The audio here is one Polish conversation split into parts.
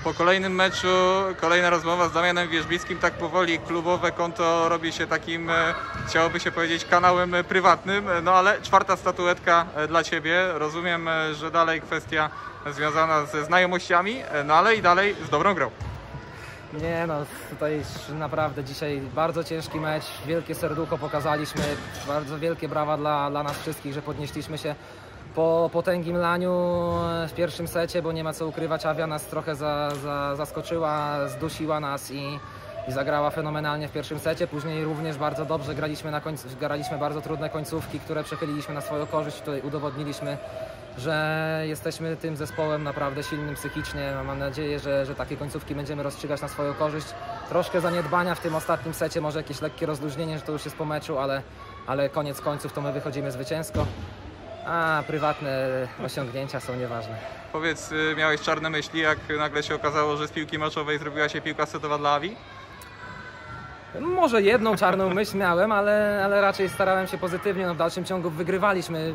Po kolejnym meczu, kolejna rozmowa z Damianem Wierzbickim, tak powoli klubowe konto robi się takim, chciałoby się powiedzieć, kanałem prywatnym, no ale czwarta statuetka dla Ciebie. Rozumiem, że dalej kwestia związana ze znajomościami, no ale i dalej z dobrą grą. Nie no, tutaj naprawdę dzisiaj bardzo ciężki mecz, wielkie serducho pokazaliśmy, bardzo wielkie brawa dla nas wszystkich, że podnieśliśmy się po potęgim laniu w pierwszym secie, bo nie ma co ukrywać, Awia nas trochę zaskoczyła, zdusiła nas i zagrała fenomenalnie w pierwszym secie. Później również bardzo dobrze graliśmy bardzo trudne końcówki, które przechyliliśmy na swoją korzyść. Tutaj udowodniliśmy, że jesteśmy tym zespołem naprawdę silnym psychicznie. Mam nadzieję, że takie końcówki będziemy rozstrzygać na swoją korzyść. Troszkę zaniedbania w tym ostatnim secie, może jakieś lekkie rozluźnienie, że to już jest po meczu, ale koniec końców to my wychodzimy zwycięsko. A prywatne osiągnięcia są nieważne. Powiedz, miałeś czarne myśli, jak nagle się okazało, że z piłki meczowej zrobiła się piłka setowa dla Awii? Może jedną czarną myśl miałem, ale raczej starałem się pozytywnie. No, w dalszym ciągu wygrywaliśmy.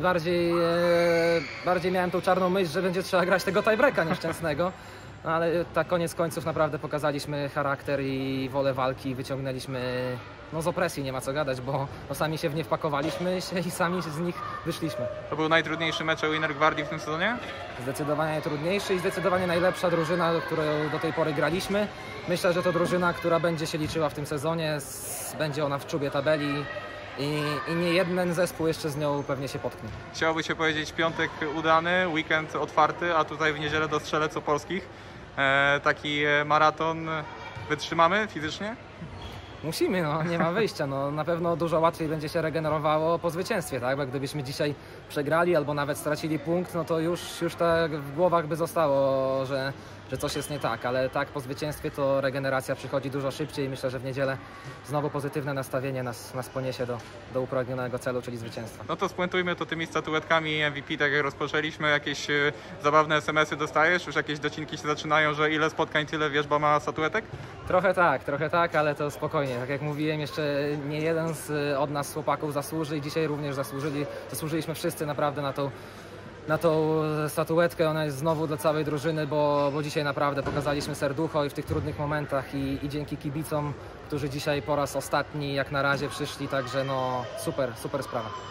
Bardziej miałem tą czarną myśl, że będzie trzeba grać tego tiebreaka nieszczęsnego. No, ale tak koniec końców naprawdę pokazaliśmy charakter i wolę walki. Wyciągnęliśmy z opresji, nie ma co gadać, bo sami się w nie wpakowaliśmy i sami z nich wyszliśmy. To był najtrudniejszy mecz Winner Gwardii w tym sezonie? Zdecydowanie najtrudniejszy i zdecydowanie najlepsza drużyna, którą do tej pory graliśmy. Myślę, że to drużyna, która będzie się liczyła w tym sezonie. Będzie ona w czubie tabeli i nie jeden zespół jeszcze z nią pewnie się potknie. Chciałoby się powiedzieć piątek udany, weekend otwarty, a tutaj w niedzielę do Strzelec Opolskich. Taki maraton wytrzymamy fizycznie? Musimy, nie ma wyjścia. Na pewno dużo łatwiej będzie się regenerowało po zwycięstwie, tak? Bo gdybyśmy dzisiaj przegrali albo nawet stracili punkt, no to już tak w głowach by zostało, że coś jest nie tak, ale tak po zwycięstwie to regeneracja przychodzi dużo szybciej i myślę, że w niedzielę znowu pozytywne nastawienie nas poniesie do upragnionego celu, czyli zwycięstwa. No to spuentujmy to tymi statuetkami MVP, tak jak rozpoczęliśmy. Jakieś zabawne SMS-y dostajesz? Już jakieś docinki się zaczynają, że ile spotkań, tyle wierzba ma statuetek? Trochę tak, ale to spokojnie. Tak jak mówiłem, jeszcze nie jeden od nas chłopaków zasłuży i dzisiaj również zasłużyliśmy wszyscy naprawdę na tą statuetkę. Ona jest znowu dla całej drużyny, bo dzisiaj naprawdę pokazaliśmy serducho i w tych trudnych momentach i dzięki kibicom, którzy dzisiaj po raz ostatni jak na razie przyszli, także super sprawa.